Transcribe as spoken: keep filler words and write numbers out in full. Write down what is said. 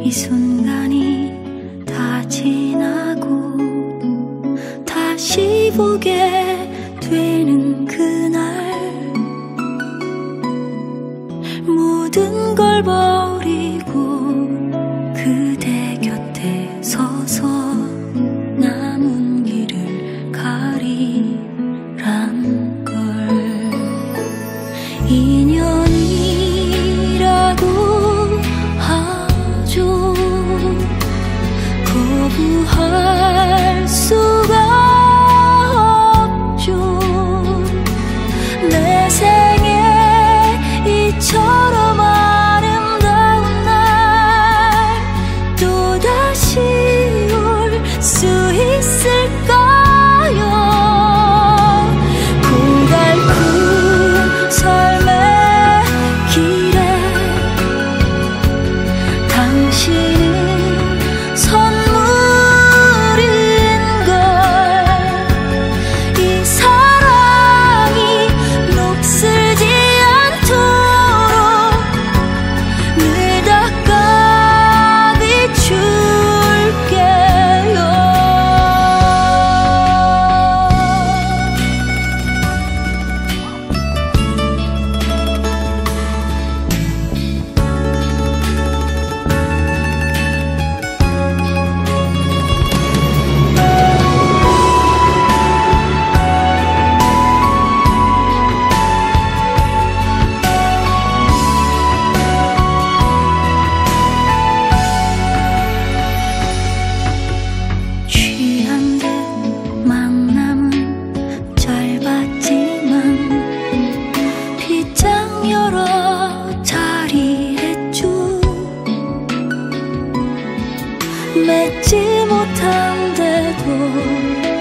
이 순간이 다 지나고 다시 보게 되는 그날 모든 걸 버리고 그대 곁에 서서 남은 길을 가리란 걸. 인연이라고 하죠. 거부할 수가 없죠. 내 생에 이처럼 아름다운 날 또다시 올 수 있을까요? 고달픈 삶의 길에 당신은 선물인 걸. 이 사랑이 녹슬지 않도록 늘 닦아 비출게요. 취한 듯 만남은 짧았지만 빗장 여러 자리했죠. 맺지 못한 데도